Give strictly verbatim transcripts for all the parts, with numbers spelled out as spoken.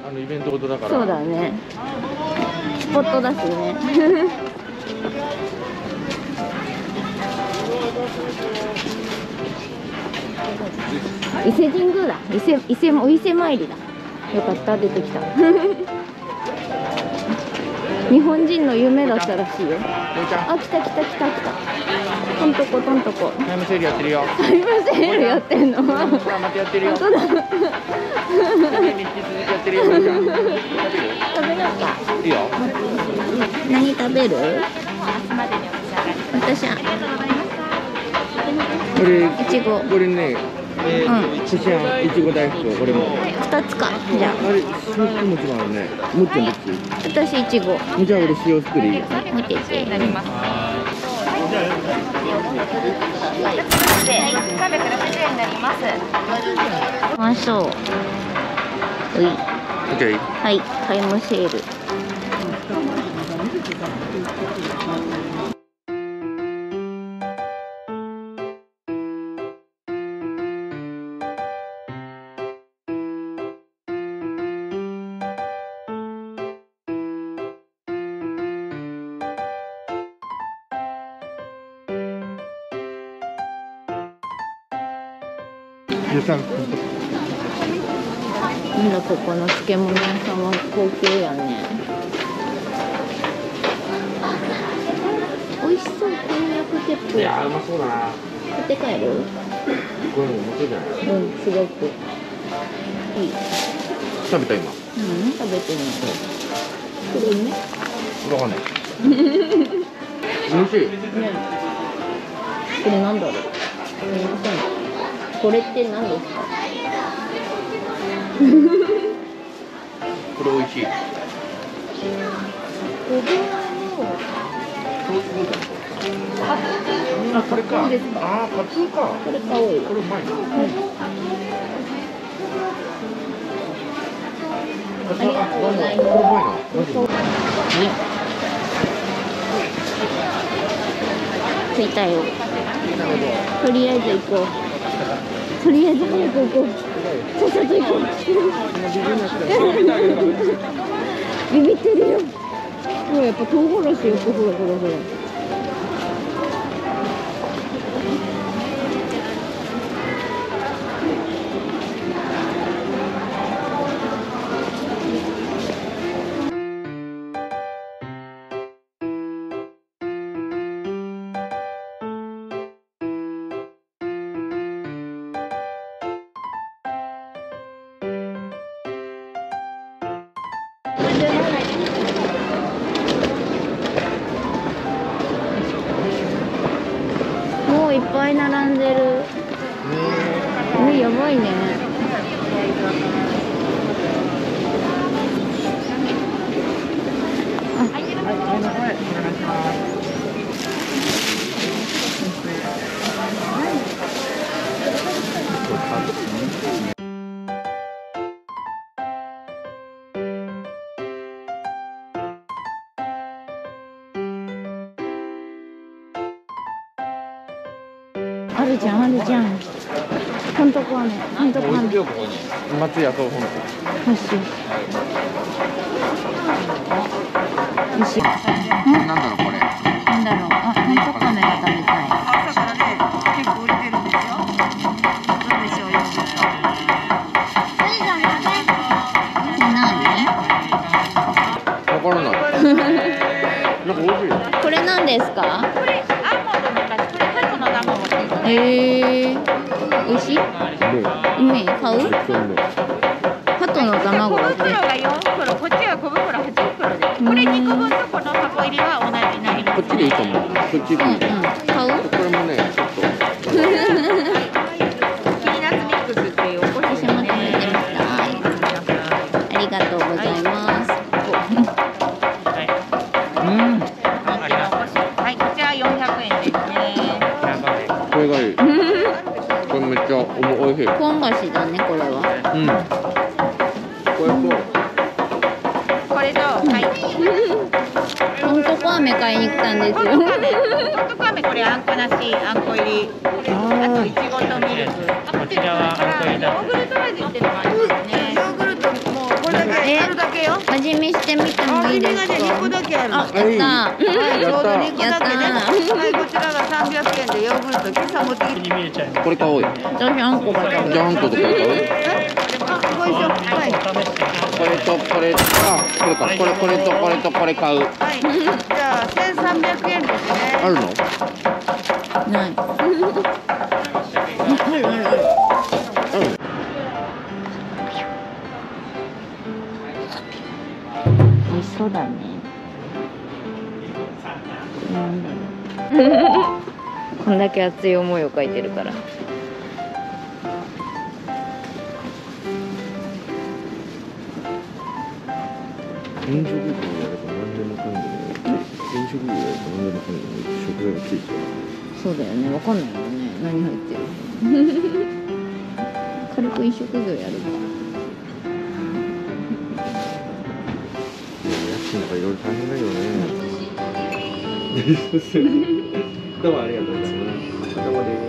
あのイベントごとだから。 そうだね。スポットだしね。伊勢神宮だ。伊勢伊勢お伊勢参りだ。よかった出てきた。日本人の夢だったらしいよ。あ、来た来た来た来た。とんとことんとこ。 タイムセールやってるよ。 タイムセールやってんの。 ほらまたやってるよ。 本当だ。 引き続きやってるよ。食べる？ 食べようか。 いいよ。 何食べる？私は。 これいちご。 これね。えー、こちらいちご大福、これも。 二つか。じゃあ。 あれ、塩福餅もあるね。もっちゃんどっち？ 私いちご。 じゃあ俺塩福でいいよ。 見てて。なります。 さんびゃくろくじゅうえんになります。 ましょう。うい。 オッケー。 はい、タイムセール。なんだここの漬物屋さんは高級やね。美味しそう、こんにゃく鉄砲。 いやー、うまそうだな。 買って帰る？ これもうまそうじゃない？ うん、すごくいい。 食べた今。 うん、食べてみよう。これね。 わかんない。美味しい。 ね。これなんだろう。うん、わかんない。これって何ですか？ これ美味しい。 ごぼうの。 あ、これか。 いいですか？ あー、カツオか。 これ買おうよ。 これうまいな。 うん。ありがとうございます。 これうまいな。マジで。 着いたよ。とりあえず行こう。とりあえず早く行こう。さっさと行こう。ビビってるよ。ほらやっぱ唐辛子よくほらほらほら。もういっぱい並んでる。え、やばいね。あるじゃん、あるじゃん。ほんとこはね、ほんとこはね。 松屋そう本よし。よし。 なんだろうこれ。 なんだろう。あ、ほんとカメが食べたい。 朝からね、結構売れてるんですよ。どうでしょう、よ。 わからない。なんか美味しい。 これ何ですか？ これ、アーモンドの形、これ、ハトの卵もついてる。 へえ。美味しい？ ねうめえ、買う？ めっちゃうめえ。 鳩の卵小だって。 袋がよん袋、こっちは小袋はち袋です。これにこぶんとこの箱入りは同じになります。 こっちでいいかも。こっちでいい。 うんうん。買う？ これもね、ちょっと。 ピーナッツミックスっていうお菓子私も食べてみたい。ありがとうございます。 うん。 はい、こちらよんひゃくえんですね。 これがいい。これめっちゃおも美味しい。 ポン菓子だね、これは。 うん。これと。 これと、はい。 ほんとこ飴買いに来たんですよ。 ほんとこ飴これあんこなし、あんこ入り。あといちごとミルク。こちらはあんこ入りだ。ヨーグルト味ってのがありますね。ヨーグルトもうこれだけ。 え、 味見してみてもいいですか。 味見がね、にこだけある。 あ、やったー。 はい、ちょうどにこだけね。 やったはい、こちらがさんびゃくえんでヨーグルト、今朝持ってきて。 これ買おうよ。 私あんこが食べじゃああんことこれ買う。 あ、ご一緒。はい。 これとこれ、あ、これか。これこれとこれとこれ買う。 はい。じゃあ千三百円ですね。 あるの？ ない。あるあるある。美味しそうだね。なんだろう。こんだけ熱い思いを書いてるから。 飲食業やれば何でもかんでも飲食業やれば何でもかんでも食材がついちゃう。 そうだよね。わかんないよね。何入ってる。軽く飲食業やる。 家賃とかいろいろ大変だよね。どうもありがとうございます。どうもです。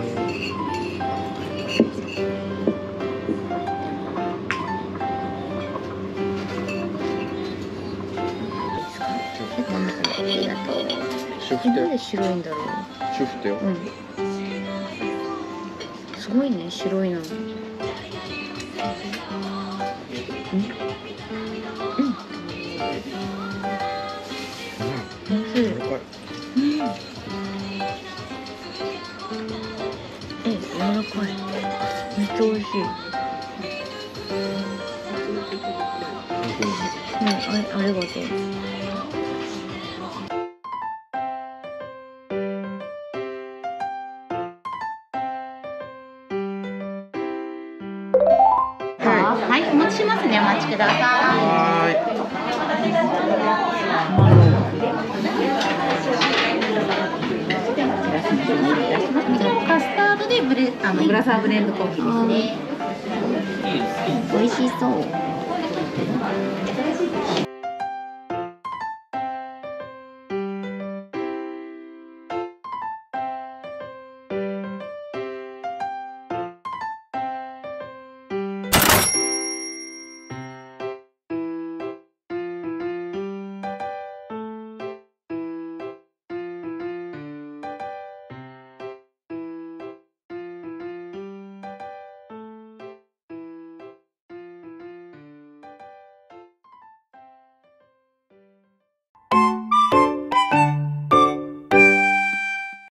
ありがとう。 主婦なんで白いんだろう。 主婦よ。 うん。すごいね、白いの。うん。うん。おいしい。え、柔らかい。めっちゃ美味しい。うん、あ、ありがとう。 はい、お持ちしますね。お待ちください。 はカスタードでブレ、あのグラサーブレンドコーヒーですね。 美味しそう。